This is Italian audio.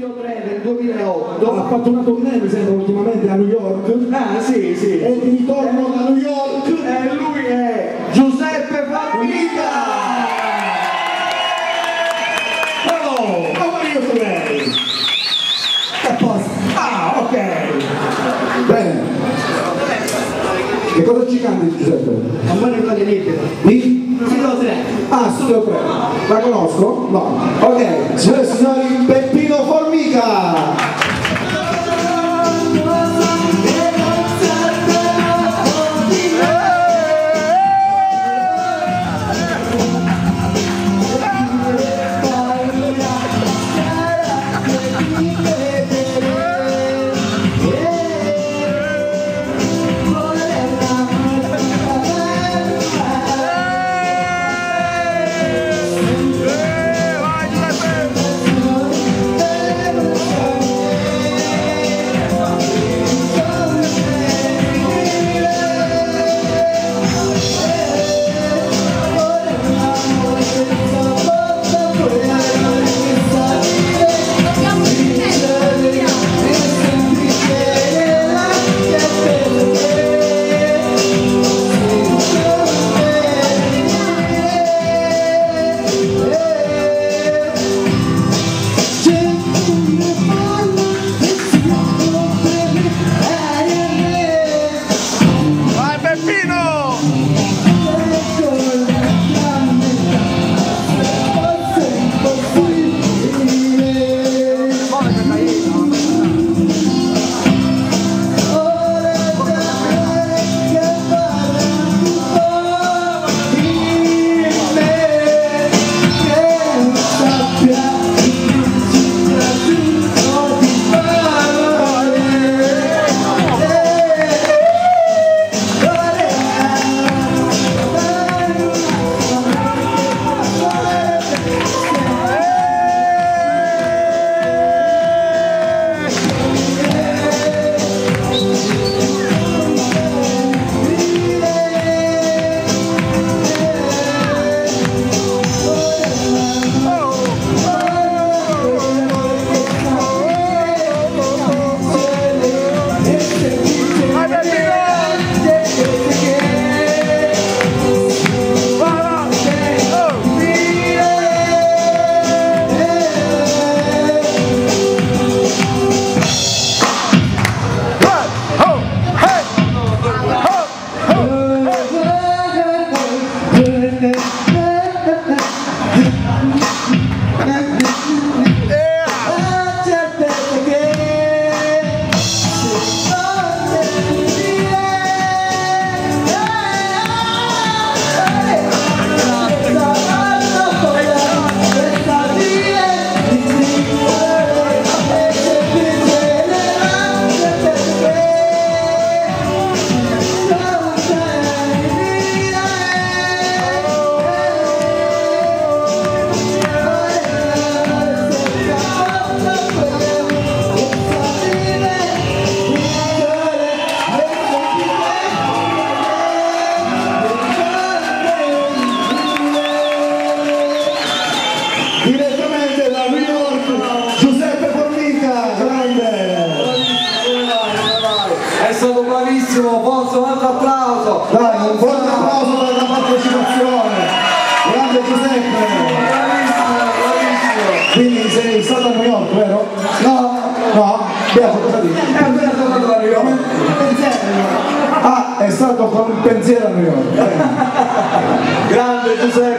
Studio 3 del 2008. Ha fatto una tournée, mi sembra, ultimamente a New York. Ah, sì, sì. E di ritorno da New York. E lui è Giuseppe Formica! Hello, how are you today? A posto. Ah, ok. Bene. Che cosa ci canti, Giuseppe? Amore con le libere. Di? Studio 3. Ah, Studio 3. La conosco? No. Ok, signore e signori, Peppino Formica! Direttamente da New York, Giuseppe Formica, grande! È stato bravissimo, Fonso, un altro applauso! Dai, un forte applauso per la partecipazione! Grande Giuseppe! Bravissimo, bravissimo! Quindi sei stato a New York, vero? No? No? Beato, cosa dici? È appena tornato da New York! Ah, è stato con il pensiero a New York! Grande Giuseppe!